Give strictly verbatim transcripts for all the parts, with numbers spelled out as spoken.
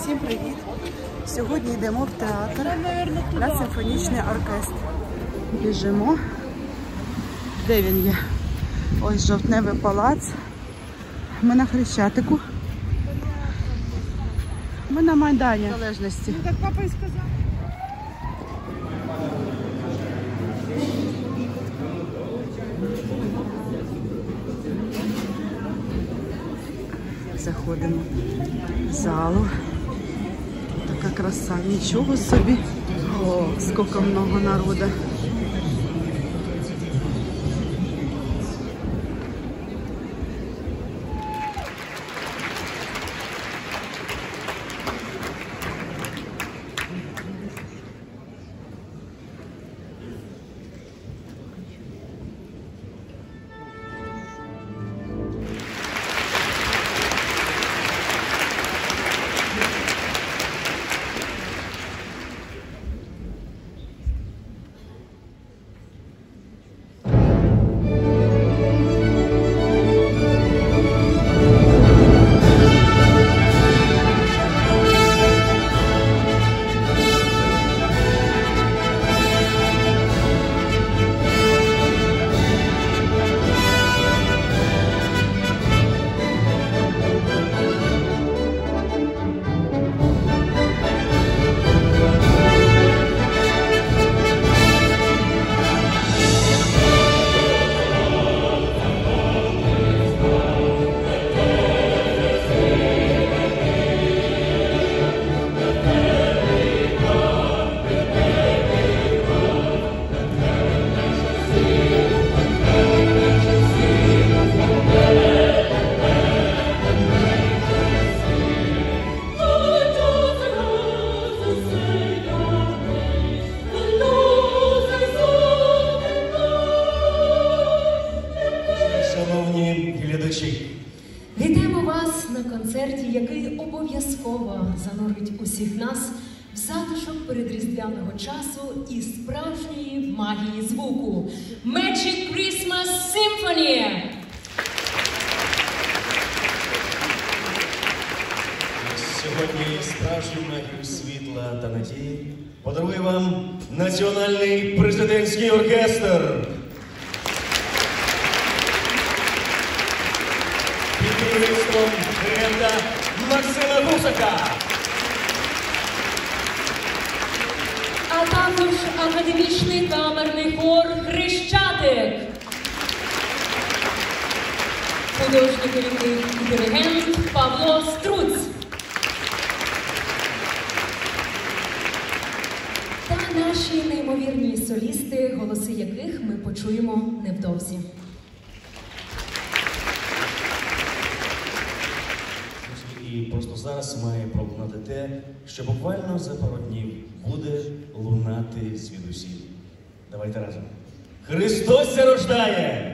Всім привіт! Сьогодні йдемо в театр на симфонічний оркестр. Біжимо. Де він є? Ось Жовтневий палац. Ми на Хрещатику. Ми на Майдані Незалежності. Ну, так папа і сказав. Заходимо в залу. Така краса, нічого собі. О, скільки много народу. Вітаємо вас на концерті, який обов'язково занурить усіх нас в затишок передріздвяного часу і справжньої магії звуку. Magic Christmas Symphony! Сьогодні справжню магію світла та надії подарує вам Національний президентський оркестр. Під керівництвом диригента Максима Гусака. А також академічний камерний хор «Хрещатик». Художній керівник і диригент Павло Струць. Та наші неймовірні солісти, голоси яких ми почуємо невдовзі. І просто зараз має пролунати те, що буквально за пару днів буде лунати звідусіль. Давайте разом. Христос ся рождає!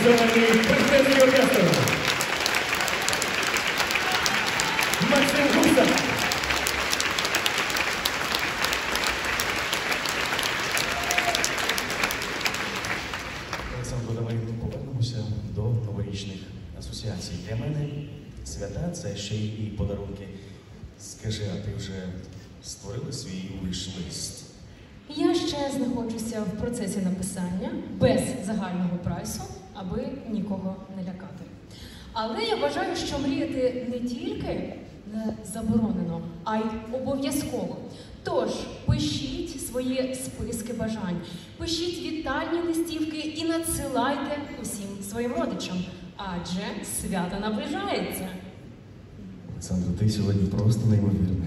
національний президентський оркестр. Максим Гусак. Олександро, давай повернемося до новорічних асоціацій. Для мене свята – це ще й подарунки. Скажи, а ти вже створила свій виш-лист? Я ще знаходжуся в процесі написання без загального прайсу, аби нікого не лякати. Але я вважаю, що мріяти не тільки не заборонено, а й обов'язково. Тож, пишіть свої списки бажань, пишіть вітальні листівки і надсилайте усім своїм родичам, адже свято наближається. Олександро, ти сьогодні просто неймовірна.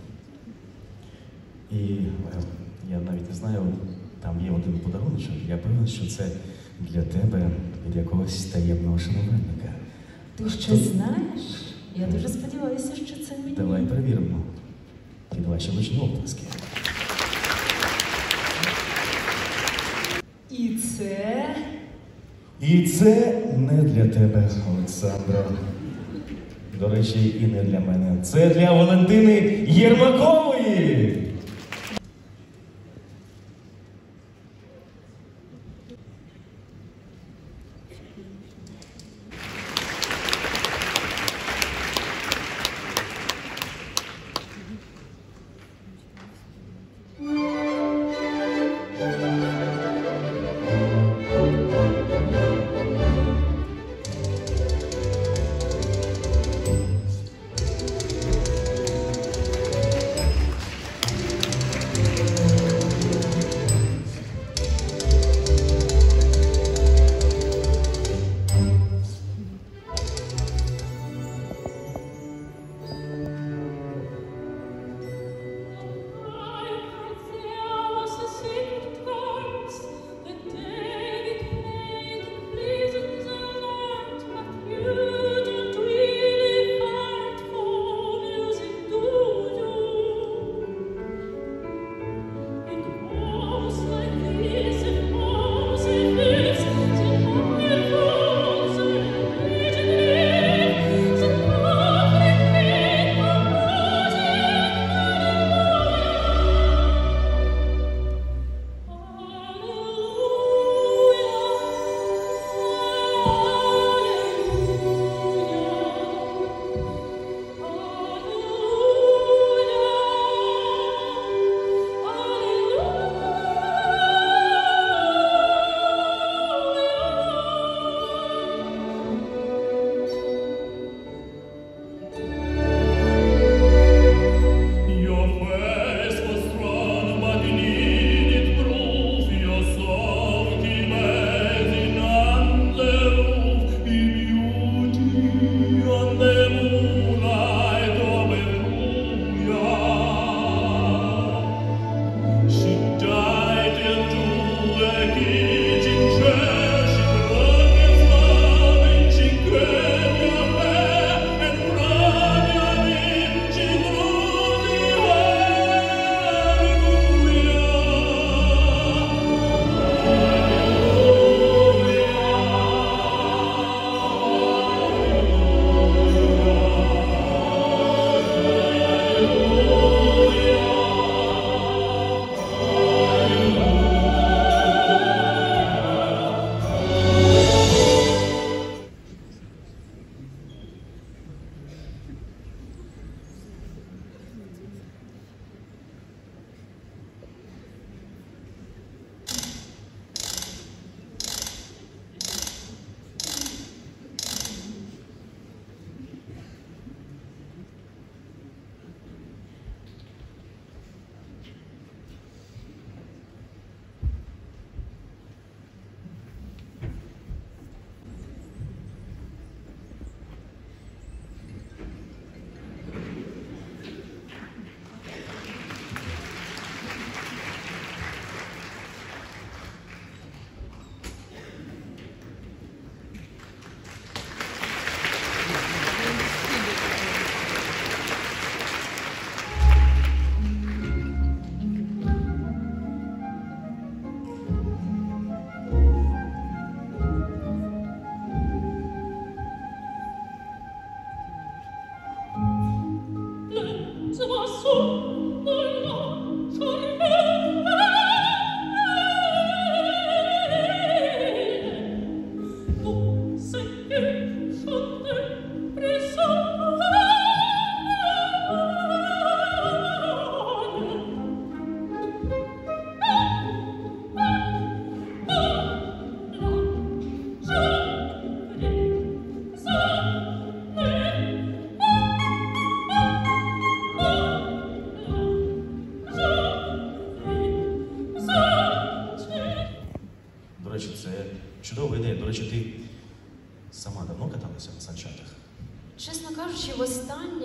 І е, я навіть не знаю, там є один подаруночок. Я певен, що це для тебе від якогось таємного шанувальника. Ти щось знаєш? Я дуже сподіваюся, що це мені. Давай перевіримо. Під ваші гучні оплески. І це... І це не для тебе, Олександро. До речі, і не для мене. Це для Валентини Єрмакової!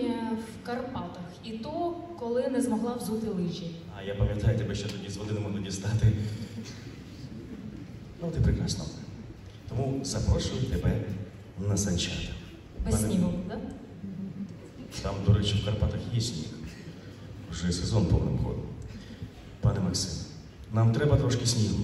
плавання в Карпатах. І то, коли не змогла взути лижі. А я пам'ятаю, тебе ще тоді з води не могли дістати. Ну, ти прекрасна. Тому запрошую тебе на санчата. Без Пане- снігу, так? Там, до речі, в Карпатах є сніг. Вже сезон повним ходом. Пане Максим, нам треба трошки снігу.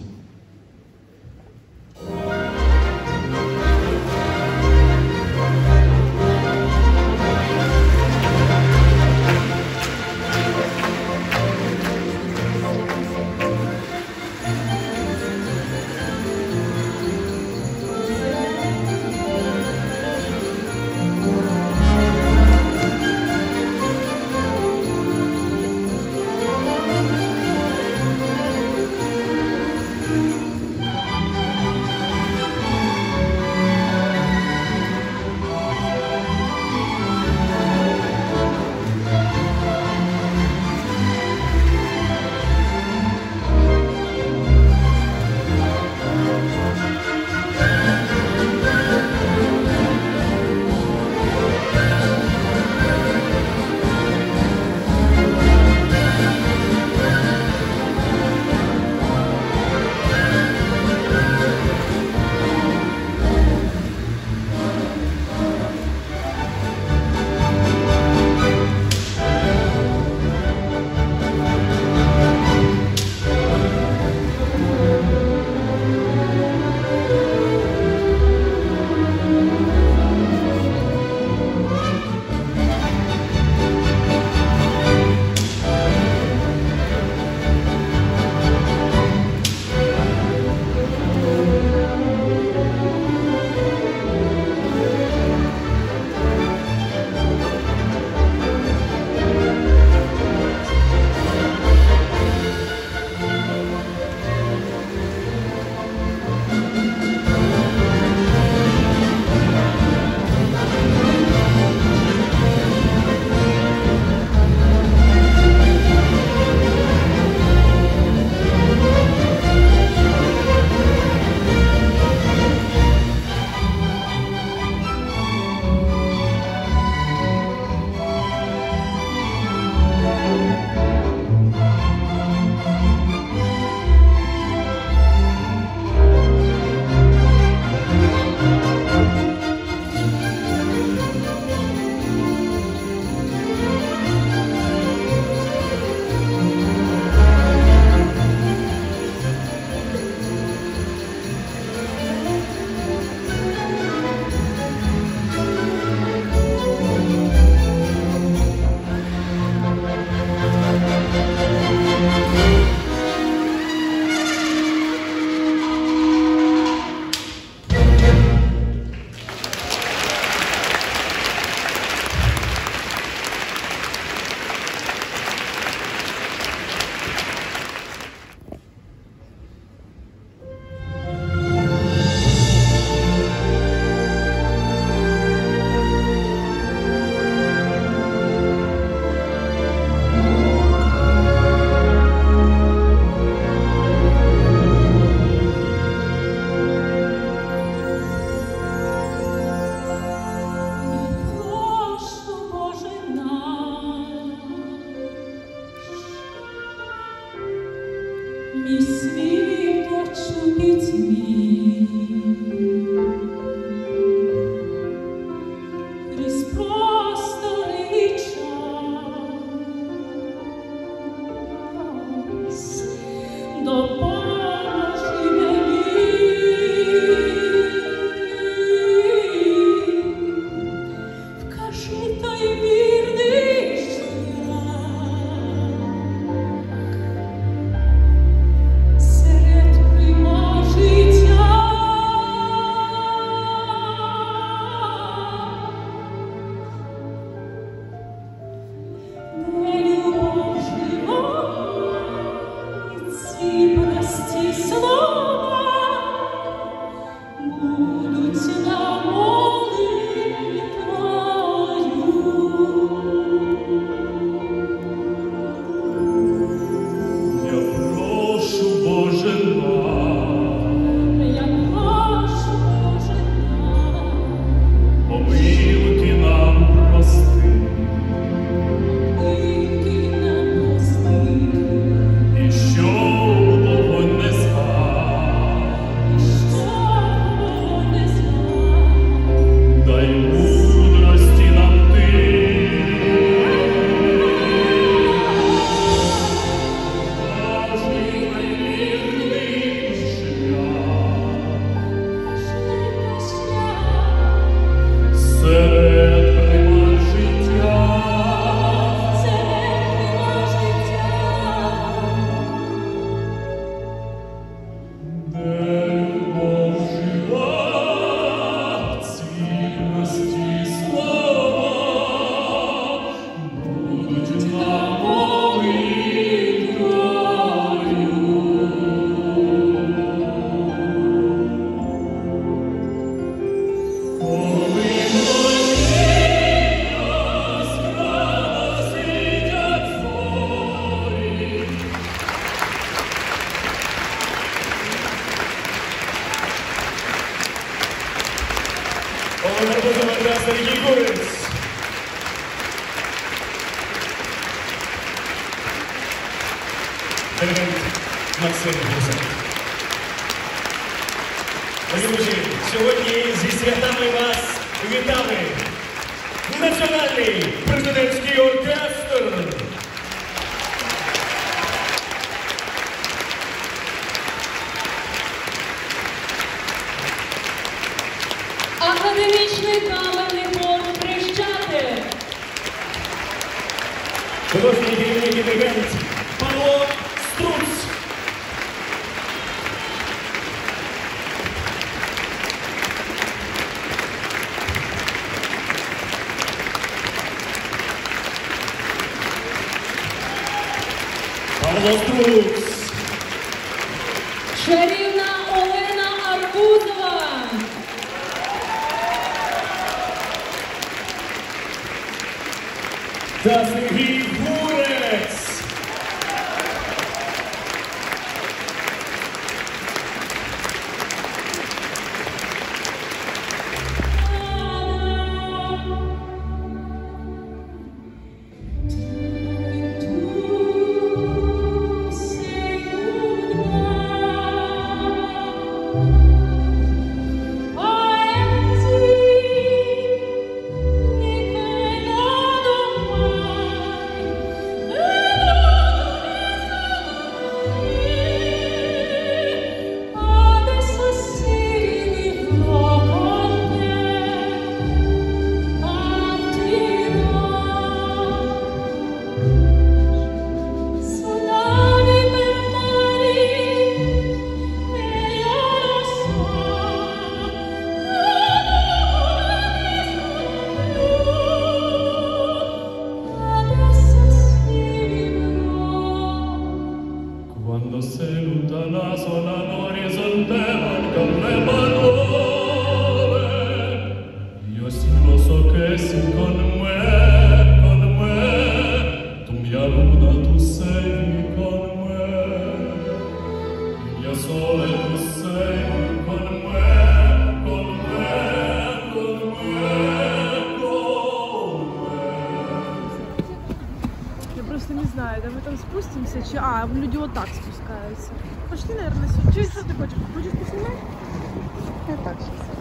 Серед примажиття диригент Максим Гусак. Дорогі друзі, сьогодні зі святами вас вітали Національний президентський оркестр. Академічний камерний хор Хрещатик. Художній керівник і диригент Павло Струц. Павло Струц. Чарівна Олена Арбузова. Та Сергій Гурець. Quando se lontana sola l'orizzonte manca le parole. Io sì lo so che sei con me, con me. Tu mia luna, tu sei con me. Mia sole, tu sei con me, con me, con me, con me. Я просто не знаю, да мы там спустимся, чи... А, люди вот так спускаются. Пошли, наверное, сюда. Че, что ты хочешь? Хочешь поснимать? Я так сейчас.